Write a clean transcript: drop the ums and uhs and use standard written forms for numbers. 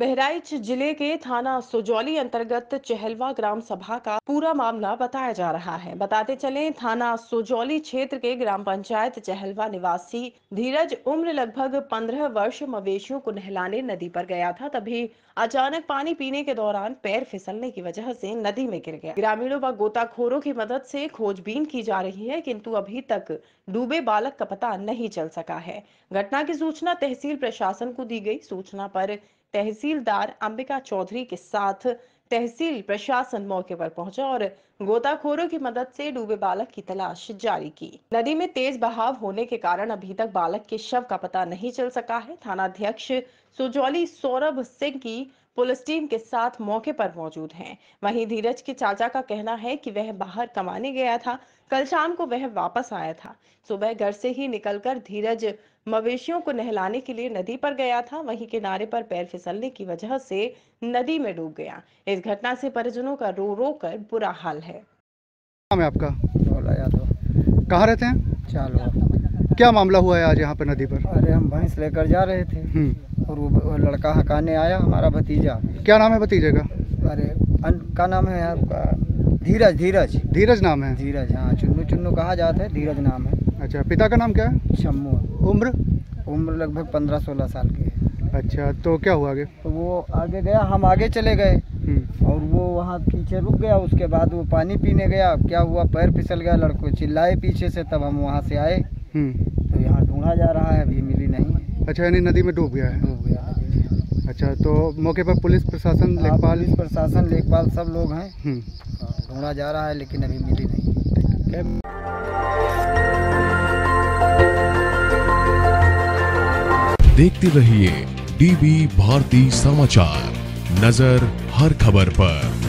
बहराइच जिले के थाना सुजौली अंतर्गत चहलवा ग्राम सभा का पूरा मामला बताया जा रहा है। बताते चले, थाना सुजौली क्षेत्र के ग्राम पंचायत चहलवा निवासी धीरज उम्र लगभग 15 वर्ष मवेशियों को नहलाने नदी पर गया था। तभी अचानक पानी पीने के दौरान पैर फिसलने की वजह से नदी में गिर गया। ग्रामीणों व गोताखोरों की मदद से खोजबीन की जा रही है, किंतु अभी तक डूबे बालक का पता नहीं चल सका है। घटना की सूचना तहसील प्रशासन को दी गई। सूचना पर तहसीलदार अंबिका चौधरी के साथ तहसील प्रशासन मौके पर पहुंचा और गोताखोरों की मदद से डूबे बालक की तलाश जारी की। नदी में तेज बहाव होने के कारण अभी तक बालक के शव का पता नहीं चल सका है। थानाध्यक्ष सुजौली सौरभ सिंह की पुलिस टीम के साथ मौके पर मौजूद हैं। वहीं धीरज के चाचा का कहना है कि वह बाहर कमाने गया था। कल शाम को वह वापस आया था। सुबह घर से ही निकलकर धीरज मवेशियों को नहलाने के लिए नदी पर गया था। वहीं किनारे पर पैर फिसलने की वजह से नदी में डूब गया। इस घटना से परिजनों का रो रो कर बुरा हाल है। नाम है आपका? बोला यादव। कहाँ रहते हैं? चालवा। क्या मामला हुआ है आज यहाँ पे नदी पर? अरे हम भैंस लेकर जा रहे थे और वो लड़का हकाने आया, हमारा भतीजा। क्या नाम है भतीजे का? अरे का नाम है आपका? धीरज। धीरज धीरज नाम है? धीरज, हाँ। चुन्नू चुन्नू कहा जाता है, धीरज नाम है। अच्छा, पिता का नाम क्या है? शम्मू। उम्र लगभग 15-16 साल की है। अच्छा, तो क्या हुआ आगे? तो वो आगे गया, हम आगे चले गए और वो वहाँ पीछे रुक गया। उसके बाद वो पानी पीने गया, क्या हुआ, पैर फिसल गया। लड़को चिल्लाए पीछे से, तब हम वहाँ से आए। तो यहाँ ढूंढा जा रहा है, अभी मिली नहीं। अच्छा, यानी नदी में डूब गया है? डूब गया है। अच्छा, तो मौके पर पुलिस प्रशासन, लेखपाल? पुलिस प्रशासन, लेखपाल सब लोग हैं। ढूंढा जा रहा है, लेकिन अभी मिली नहीं। देखते रहिए डीबी भारती समाचार, नजर हर खबर पर।